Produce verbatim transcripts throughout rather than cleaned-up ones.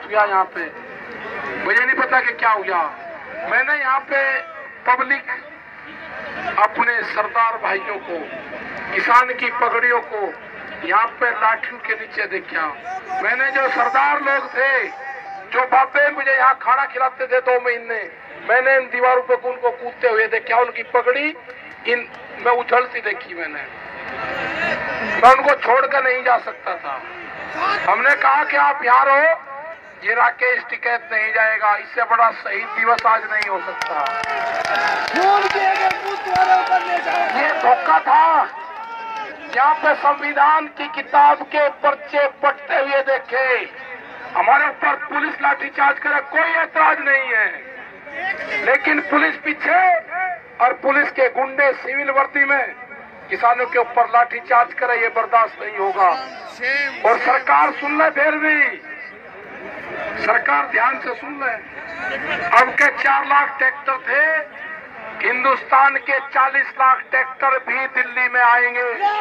हुआ यहाँ पे, मुझे नहीं पता कि क्या हुआ। मैंने यहाँ पे पब्लिक अपने सरदार भाइयों को, किसान की पगड़ियों को यहाँ पे लाठियों के नीचे देखा। मैंने जो सरदार लोग थे, जो बापे मुझे यहाँ खाना खिलाते थे दो महीने, मैंने इन दीवारों पे उनको कूदते हुए देखा। उनकी पगड़ी इन मैं उछलती देखी। मैंने मैं उनको छोड़कर नहीं जा सकता था। हमने कहा कि आप यहाँ रहो, ये राकेश टिकैत नहीं जाएगा। इससे बड़ा शहीद दिवस आज नहीं हो सकता। ये धोखा था। यहाँ पे संविधान की किताब के पर्चे पढ़ते हुए देखे, हमारे ऊपर पुलिस लाठीचार्ज करे, कोई ऐतराज नहीं है। लेकिन पुलिस पीछे और पुलिस के गुंडे सिविल वर्दी में किसानों के ऊपर लाठीचार्ज करे, ये बर्दाश्त नहीं होगा। और सरकार सुन ले, फिर भी सरकार ध्यान से सुन ले। अब के चार लाख ट्रैक्टर थे, हिंदुस्तान के चालीस लाख ट्रैक्टर भी दिल्ली में आएंगे।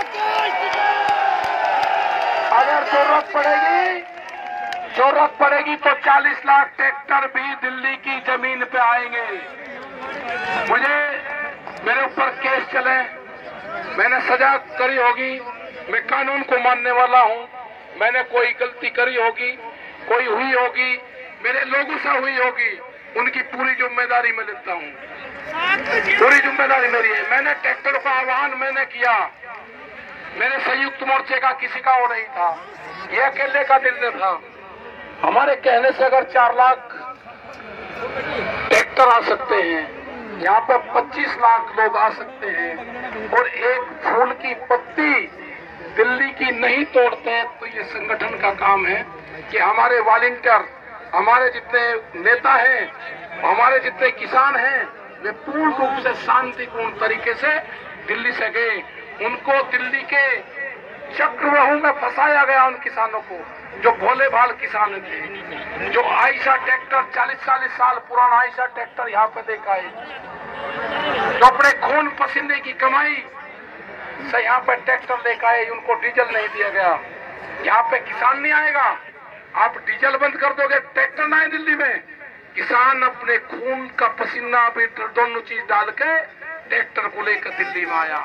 अगर जरूरत पड़ेगी जरूरत पड़ेगी तो चालीस लाख ट्रैक्टर भी दिल्ली की जमीन पे आएंगे। मुझे मेरे ऊपर केस चले, मैंने सजा करी होगी, मैं कानून को मानने वाला हूँ। मैंने कोई गलती करी होगी, कोई हुई होगी, मेरे लोगों से हुई होगी, उनकी पूरी जिम्मेदारी मैं लेता हूँ। पूरी जिम्मेदारी मेरी है। मैंने ट्रैक्टर का आह्वान मैंने किया, मेरे संयुक्त मोर्चे का किसी का वो नहीं था, ये अकेले का निर्णय था। हमारे कहने से अगर चार लाख ट्रैक्टर आ सकते हैं, यहाँ पे पच्चीस लाख लोग आ सकते हैं, और एक फूल की पत्ती दिल्ली की नहीं तोड़ते हैं, तो ये संगठन का काम है कि हमारे वॉलंटियर, हमारे जितने नेता हैं, हमारे जितने किसान हैं, वे पूर्ण रूप से शांतिपूर्ण तरीके से दिल्ली से गए। उनको दिल्ली के चक्रव्यूह में फंसाया गया, उन किसानों को जो भोले भाल किसान थे, जो आयशा ट्रैक्टर चालीस चालीस साल पुराना आयशा ट्रैक्टर यहाँ पे देखा है, जो अपने खून पसीने की कमाई से यहाँ पे ट्रैक्टर लेकर आए, उनको डीजल नहीं दिया गया। यहाँ पे किसान नहीं आएगा, आप डीजल बंद कर दोगे, ट्रैक्टर ना आए दिल्ली में। किसान अपने खून का पसीना भी दोनों चीज डाल के ट्रैक्टर को लेकर दिल्ली में आया।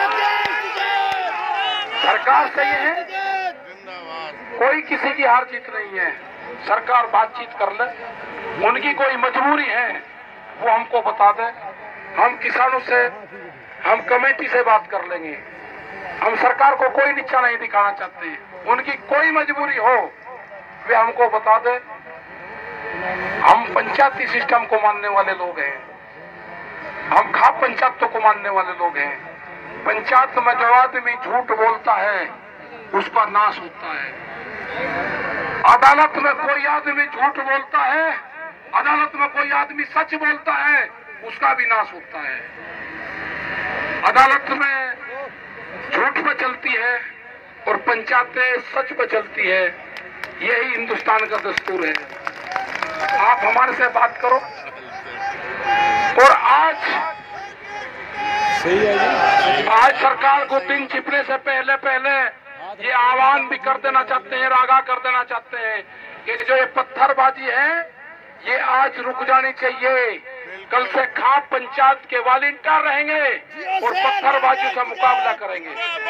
सरकार सही है, कोई किसी की हार जीत नहीं है। सरकार बातचीत कर ले, उनकी कोई मजबूरी है वो हमको बता दे, हम किसानों से, हम कमेटी से बात कर लेंगे। हम सरकार को कोई नीचा नहीं दिखाना चाहते, उनकी कोई मजबूरी हो वे हमको बता दे। हम पंचायती सिस्टम को मानने वाले लोग हैं, हम खाप पंचायतों को मानने वाले लोग हैं। पंचायत में जो आदमी झूठ बोलता है उस पर नाश होता है। अदालत में कोई आदमी झूठ बोलता है, अदालत में कोई आदमी सच बोलता है, उसका भी नाश होता है। अदालत में झूठ पे चलती है और पंचायतें सच पे चलती है। यही हिंदुस्तान का दस्तूर है। आप हमारे से बात करो। और आज सही है, आज सरकार को दिन छिपने से पहले पहले ये आह्वान भी कर देना चाहते हैं, आगाह कर देना चाहते हैं कि जो ये पत्थरबाजी है ये आज रुक जानी चाहिए। कल से खाप पंचायत के वॉलंटियर रहेंगे और पत्थरबाजी से मुकाबला करेंगे।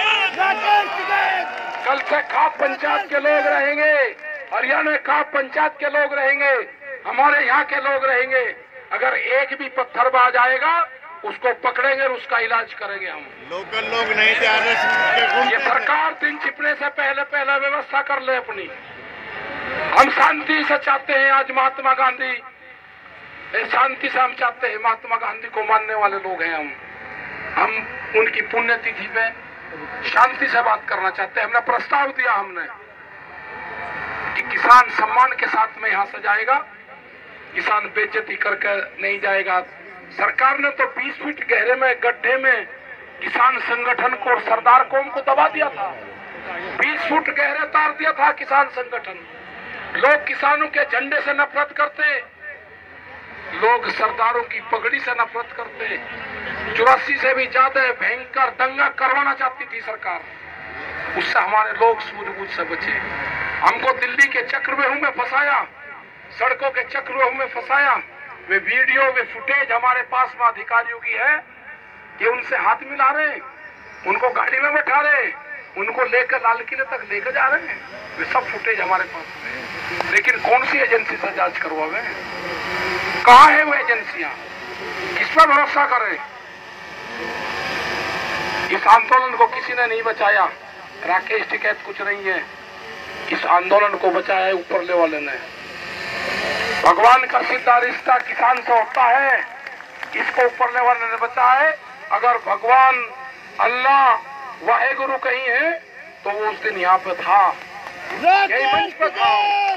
कल से खाप पंचायत के लोग रहेंगे, हरियाणा में खाप पंचायत के लोग रहेंगे, हमारे यहाँ के लोग रहेंगे। अगर एक भी पत्थरबाज आएगा उसको पकड़ेंगे और उसका इलाज करेंगे। हम लोकल लोग नहीं जा रहे। ये सरकार दिन छिपने से पहले पहले व्यवस्था कर ले अपनी। हम शांति से चाहते हैं। आज महात्मा गांधी, शांति से हम चाहते हैं। महात्मा गांधी को मानने वाले लोग हैं हम हम उनकी पुण्यतिथि पे शांति से बात करना चाहते हैं। हमने प्रस्ताव दिया हमने कि किसान सम्मान के साथ में यहाँ से जाएगा, किसान बेइज्जती करके नहीं जाएगा। सरकार ने तो बीस फीट गहरे में गड्ढे में किसान संगठन को और सरदार कौम को दबा दिया था। बीस फुट गहरे तार दिया था किसान संगठन। लोग किसानों के झंडे से नफरत करते, लोग सरदारों की पगड़ी से नफरत करते। चौरासी से भी ज्यादा भयंकर दंगा करवाना चाहती थी सरकार, उससे हमारे लोग सूझबूझ से बचे। हमको दिल्ली के चक्रव्यूह में फंसाया, सड़कों के चक्रव्यूह में फंसाया। वे वीडियो वे फुटेज हमारे पास में अधिकारियों की है कि उनसे हाथ मिला रहे, उनको गाड़ी में बैठा रहे, उनको लेकर लाल किले तक लेकर जा रहे हैं। वे सब फुटेज हमारे पास में है। लेकिन कौन सी एजेंसी से जांच करवावे? कहाँ है वो एजेंसियां? किस पर भरोसा करें? इस आंदोलन को किसी ने नहीं बचाया। राकेश टिकैत कुछ नहीं है, इस आंदोलन को बचाया है ऊपर ले वाले ने। भगवान का सीधा रिश्ता किसान से होता है, इसको ऊपर ले वाले ने बचाया है। अगर भगवान अल्लाह वाहेगुरु कहीं है तो वो उस दिन यहाँ पे था, यही मंच पे था।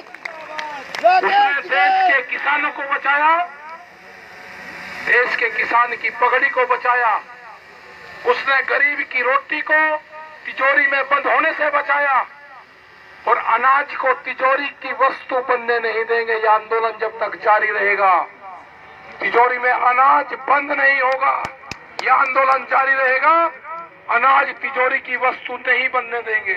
उसने देश के किसानों को बचाया, देश के किसान की पगड़ी को बचाया। उसने गरीब की रोटी को तिजोरी में बंद होने से बचाया और अनाज को तिजोरी की वस्तु बनने नहीं देंगे। यह आंदोलन जब तक जारी रहेगा, तिजोरी में अनाज बंद नहीं होगा। यह आंदोलन जारी रहेगा, अनाज तिजोरी की वस्तु नहीं बनने देंगे।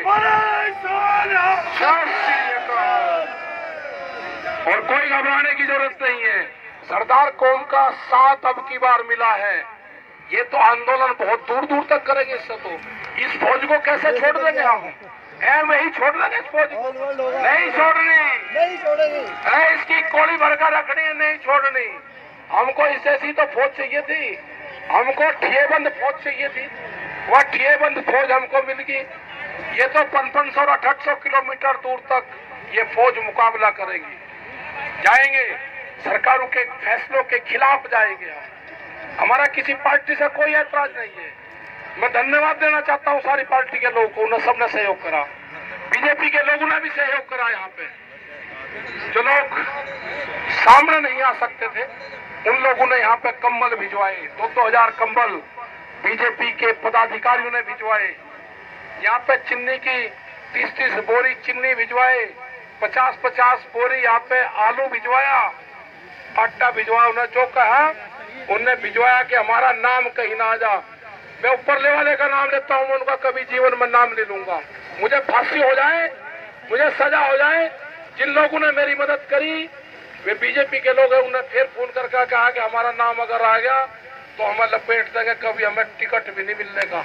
और कोई घबराने की जरूरत नहीं है। सरदार कौम का साथ अब की बार मिला है। ये तो आंदोलन बहुत दूर दूर तक करेंगे। इससे तो इस फौज को कैसे छोड़ देंगे हम? है वही छोड़ देंगे इस फौज को? नहीं छोड़नी, नहीं छोड़ेंगे। है इसकी कोड़ी भरकर रखनी है, नहीं छोड़नी। हमको इस जैसी तो फौज चाहिए थी, हमको ठिएबंद फौज चाहिए थी। वह ठिएबंद फौज हमको मिल गई। ये तो पचपन सौ अठहत्तर सौ किलोमीटर दूर तक ये फौज मुकाबला करेगी। जाएंगे, सरकारों के फैसलों के खिलाफ जाएंगे। हमारा किसी पार्टी से कोई ऐतराज नहीं है। मैं धन्यवाद देना चाहता हूँ सारी पार्टी के लोगों को, उन्होंने सबने सहयोग करा। बीजेपी के लोगों ने भी सहयोग करा। यहाँ पे जो लोग सामने नहीं आ सकते थे, उन लोगों ने यहाँ पे कंबल भिजवाए। दो दो हजार कंबल बीजेपी के पदाधिकारियों ने भिजवाए। यहाँ पे चीनी की तीस तीस बोरी चीनी भिजवाए, पचास पचास बोरी यहाँ पे आलू भिजवाया, आटा भिजवाया। उन्हें जो कहा उनने भिजवाया कि हमारा नाम कहीं ना आ जा। मैं ऊपर ले वाले का नाम लेता हूँ, उनका कभी जीवन में नाम ले लूंगा। मुझे फांसी हो जाए, मुझे सजा हो जाए। जिन लोगों ने मेरी मदद करी वे बीजेपी के लोग हैं। उन्हें फिर फोन करके कहा कि हमारा नाम अगर आ गया तो हमें लपेट देंगे, कभी हमें टिकट भी नहीं मिलने का।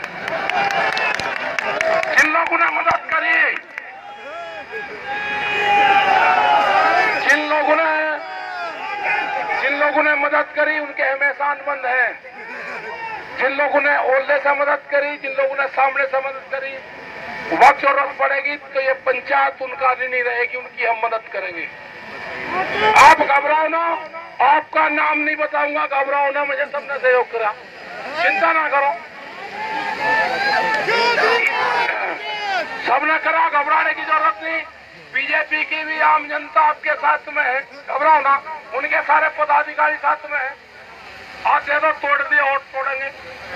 जिन लोगों ने मदद करी, जिन लोगों ने जिन लोगों ने मदद करी उनके हमेशा बंद है। जिन लोगों ने ओले से मदद करी, जिन लोगों ने सामने से मदद करी, वक्त जरूरत पड़ेगी तो ये पंचायत उनका नहीं रहेगी, उनकी हम मदद करेंगे। आप घबराओ ना, आपका नाम नहीं बताऊंगा, घबराओ ना। मुझे सबने सहयोग करा, चिंता ना करो। सबने करा, घबराने की जरूरत नहीं। बीजेपी की भी आम जनता आपके साथ में है, घबराओ ना। उनके सारे पदाधिकारी साथ में है। आज तो तोड़ दिए और तोड़ेंगे।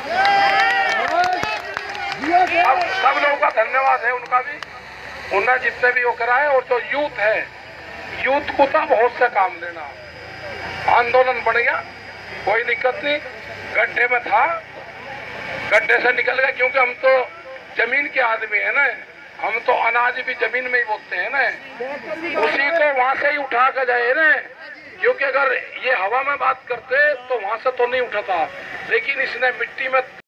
अब सब लोगों का धन्यवाद है उनका भी, उन्हें जितने भी वो कराए। और जो यूथ है, यूथ को तो बहुत से काम लेना। आंदोलन बढ़ गया, कोई दिक्कत नहीं। गड्ढे में था, गड्ढे से निकल गया, क्योंकि हम तो जमीन के आदमी है ना। हम तो अनाज भी जमीन में ही बोते हैं ना, उसी को वहां से ही उठा कर जाए ना। क्योंकि अगर ये हवा में बात करते तो वहां से तो नहीं उठाता, लेकिन इसने मिट्टी में